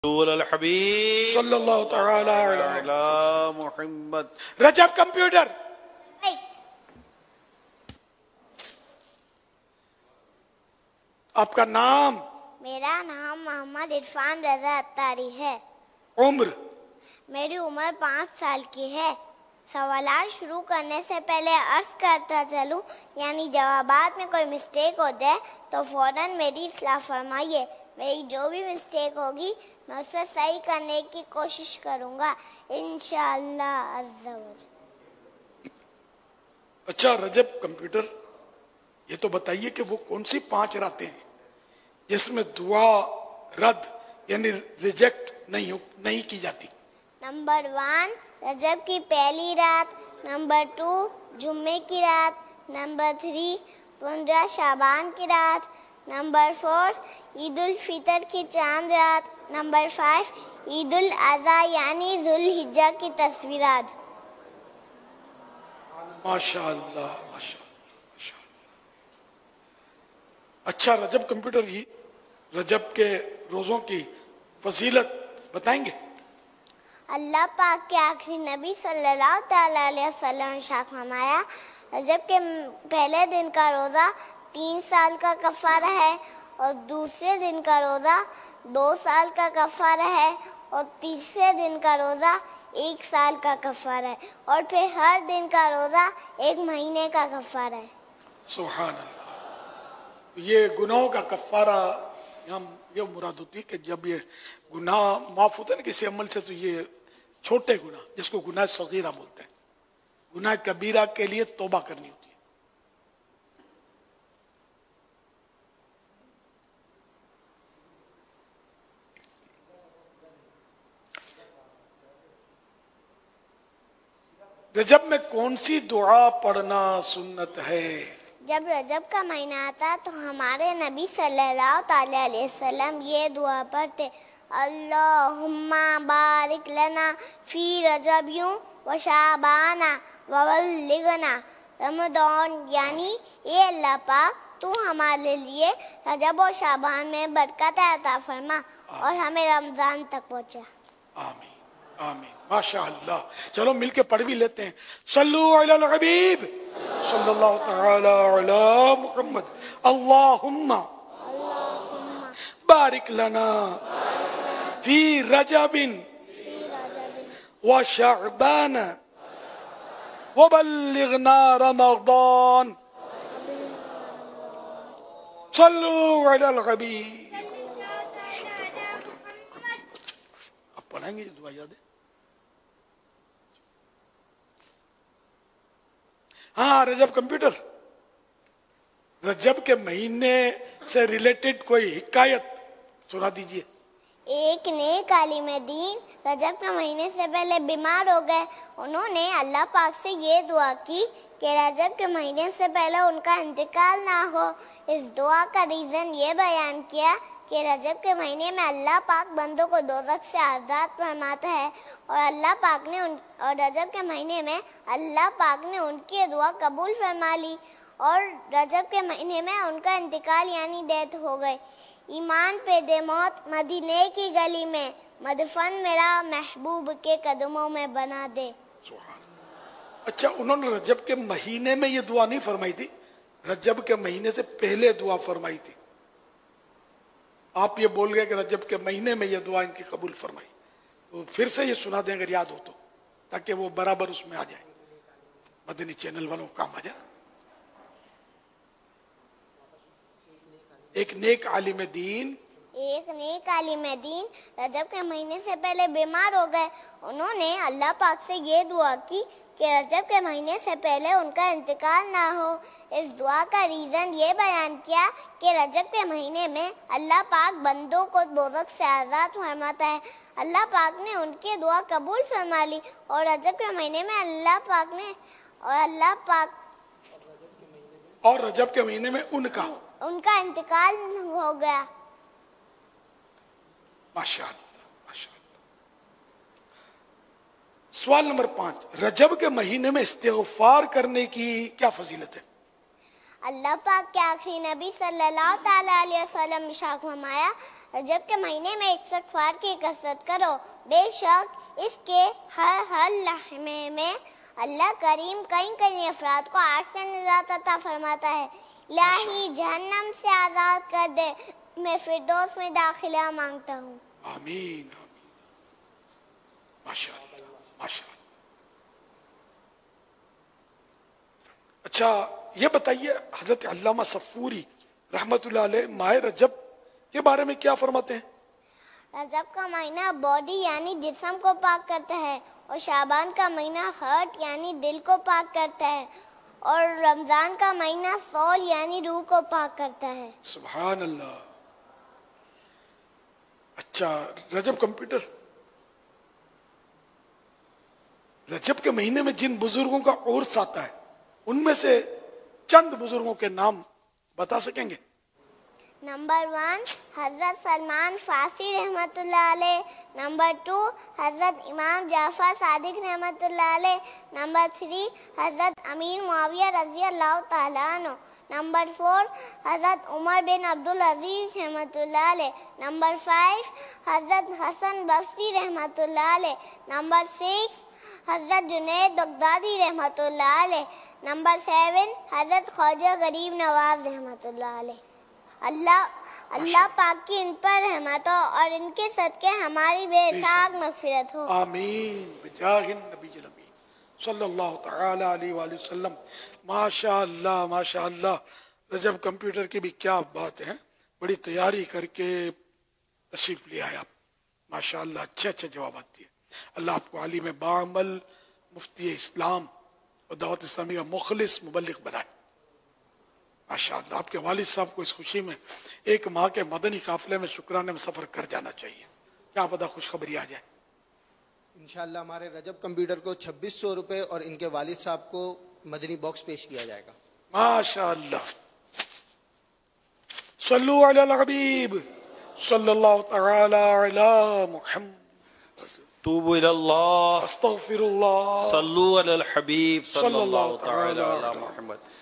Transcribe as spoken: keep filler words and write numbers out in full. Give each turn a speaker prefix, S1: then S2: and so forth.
S1: الحبیب
S2: صلی اللہ تعالی
S1: علی محمد۔
S2: رجب کمپیوٹر، آپ کا نام؟
S3: میرا نام محمد عرفان رضا اتاری ہے۔
S2: عمر؟
S3: میری عمر پانچ سال کی ہے۔ سوالات شروع کرنے سے پہلے عرض کرتا چلوں، یعنی جوابات میں کوئی مسٹیک ہو جائے تو فوراً میری اصلاح فرمائیے۔ میری جو بھی مسٹیک ہوگی میں اسے صحیح کرنے کی کوشش کروں گا انشاءاللہ عز و جل۔
S2: اچھا رجب کمپیوٹر، یہ تو بتائیے کہ وہ کون سی پانچ راتیں ہیں جس میں دعا رد یعنی ریجیکٹ نہیں نہیں کی جاتی؟
S3: نمبر ون رجب کی پہلی رات، نمبر ٹو جمعے کی رات، نمبر تھری پندرہ شعبان کی رات، نمبر فور عید الفطر کی چاند رات، نمبر فائیو عید الاضحیٰ یعنی ذوالحجہ کی تصویرات۔
S2: ماشاء اللہ ماشاء اللہ ماشاء اللہ۔ اچھا رجب کمپیوٹر جی، رجب کے روزوں کی فضیلت بتائیں گے؟
S3: اللہ پاک کے آخری نبی صلی اللہ تعالیٰ علیہ وسلم نے شاہ فرمایا، رجب کے پہلے دن کا روزہ تین سال کا کفارہ ہے، اور دوسرے دن کا روزہ دو سال کا کفارہ ہے، اور تیسرے دن کا روزہ ایک سال کا کفارہ ہے، اور پھر ہر دن کا روزہ ایک مہینے کا کفارہ ہے۔
S2: سبحان اللہ۔ یہ گناہوں کا کفارہ یہاں یہ مراد ہوتی ہے کہ جب یہ گناہ معاف ہوتا ہے نا کسی عمل سے، تو یہ چھوٹے گناہ جس کو گناہ صغیرہ بولتے ہیں، گناہ کبیرہ کے لیے توبہ کرنی ہوتی ہے۔ رجب میں کون سی دعا پڑھنا سنت ہے؟
S3: جب رجب کا مہینہ آتا تو ہمارے نبی صلی اللہ تعالی علیہ وسلم یہ دعا پڑھتے، اللہم بارک لنا فی رجبیوں و شعبانا وبلغنا رمضان، یعنی اے اللہ پاک تو ہمارے لیے رجب و شعبان میں برکت عطا فرما اور ہمیں رمضان تک پہنچا۔
S2: آمین آمین ماشاء اللہ۔ چلو مل کے پڑھ بھی لیتے ہیں، صلو علی الحبیب صلی اللہ تعالی علی محمد۔ اللہم بارک لنا فی رجب و شعبان وبلغنا رمضان، صلو علی الحبیب۔ اب پڑھیں گے یہ دعا یاد ہے؟ ہاں رجب کمپیوٹر، رجب کے مہینے سے ریلیٹڈ کوئی حکایت سنا دیجئے۔
S3: ایک نیک عالم دین رجب کے مہینے سے پہلے بیمار ہو گئے۔ انہوں نے اللہ پاک سے یہ دعا کی کہ رجب کے مہینے سے پہلے ان کا انتقال نہ ہو۔ اس دعا کا ریزن یہ بیان کیا کہ رجب کے مہینے میں اللہ پاک بندوں کو دوزخ سے آزاد فرماتا ہے، اور اللہ پاک نے ان اور رجب کے مہینے میں اللہ پاک نے ان کی دعا قبول فرما لی، اور رجب کے مہینے میں ان کا انتقال یعنی ڈیتھ ہو گئی۔ ایمان پہ دے موت مدینے کی گلی میں، مدفن میرا محبوب کے قدموں میں بنا دے۔
S2: اچھا انہوں نے رجب کے مہینے میں یہ دعا نہیں فرمائی تھی، رجب کے مہینے سے پہلے دعا فرمائی تھی۔ آپ یہ بول گئے کہ رجب کے مہینے میں یہ دعا ان کی قبول فرمائی، تو پھر سے یہ سنا دیں اگر یاد ہو تو، تاکہ وہ برابر اس میں آ جائے، مدنی چینل والوں کو کام آ جائے۔ ایک نیک عالم دین
S3: ایک نیک عالم دین رجب کے مہینے سے پہلے بیمار ہو گئے۔ انہوں نے اللہ پاک سے یہ دعا کی کہ رجب کے مہینے سے پہلے ان کا انتقال نہ ہو۔ اس دعا کا ریزن یہ بیان کیا کہ رجب کے مہینے میں اللہ پاک بندوں کو دوزخ سے آزاد فرماتا ہے۔ اللہ پاک نے ان کی دعا قبول فرما لی، اور رجب کے مہینے میں اللہ پاک نے اور اللہ پاک
S2: اور رجب کے مہینے میں ان کا
S3: ان کا انتقال ہو گیا۔
S2: ماشاء اللہ ماشاء اللہ۔ سوال نمبر پانچ، رجب کے مہینے میں استغفار کرنے کی کیا فضیلت ہے؟
S3: اللہ پاک کے آخری نبی صلی اللہ تعالیٰ علیہ وسلم نے ارشاد فرمایا، रजब के महीने में इस्तग़फ़ार की कसरत करो, बेशक इसके हर हर लम्हे में अल्लाह करीम कई कई अफराद को आग से निजात अता फरमाता है। इलाही जहन्नम से आज़ाद कर दे, मैं फिरदौस में दाखिला मांगता हूँ।
S2: आमीन आमीन। माशाअल्लाह माशाअल्लाह। अच्छा ये बताइए, हजरत अल्लामा सफूरी रहमतुल्लाह अलैह माह रजब के बारे में क्या फरमाते हैं?
S3: रजब का महीना बॉडी यानी जिस्म को पाक करता है और शाबान का महीना हार्ट यानी दिल को पाक करता है और रमजान का महीना सोल यानी रूह को पाक करता है।
S2: सुभान अल्लाह। अच्छा रजब कंप्यूटर, रजब के महीने में जिन बुजुर्गों का उर्स आता है उनमें से चंद बुजुर्गों के नाम बता सकेंगे?
S3: नंबर वन हजरत सलमान फारसी रहमतुल्लाह अलैह, नंबर टू हजरत इमाम जाफर सादिक रहमतुल्लाह अलैह, नंबर थ्री हजरत अमीर मुआविया रजी अल्लाह ताला अन्हु, नंबर फोर हजरत उमर बिन अब्दुल अजीज रहमतुल्लाह अलैह, नंबर फाइव हजरत हसन बसरी रहमतुल्लाह अलैह, नंबर सिक्स हजरत जुनैद बगदादी रहमतुल्लाह अलैह, नंबर सेवन हजरत ख्वाजा गरीब नवाज रहमतुल्लाह अलैह। अल्लाह अल्लाह पाक की इन पर रहमत हो और इनके सदके हमारी बेहिसाब मगफिरत हो।
S2: आमीन बिजाहिन नबील अमीन सल्लल्लाहु तआला अलैहि वसल्लम। माशाअल्लाह माशाअल्लाह। रजब कंप्यूटर की भी क्या बात है, बड़ी तैयारी करके तशरीफ ले आए आप, माशाअल्लाह अच्छे अच्छे जवाब दिए। अल्लाह आपको आलिम बाअमल मुफ्ती इस्लाम और दावत इस्लामी का मुखलिस मुबल्लिग बनाए। माशाअल्लाह आपके वालिद साहब को इस खुशी में एक माह के मदनी काफिले में शुक्राने में सफर कर जाना चाहिए, क्या पता खुशखबरी आ जाए।
S4: इंशाअल्लाह हमारे रजब कंप्यूटर को छब्बीस सौ रुपए और इनके वालिद साहब को मदनी बॉक्स पेश किया जाएगा।
S2: माशाअल्लाह। सल्लु अला हबीब सल्लल्लाहु तआला अला मुहम्मद।
S1: तूबू इलल्लाह
S2: अस्तगफिरुल्लाह।
S1: सल्लु अलल हबीब सल्लल्लाहु तआला अला मुहम्मद।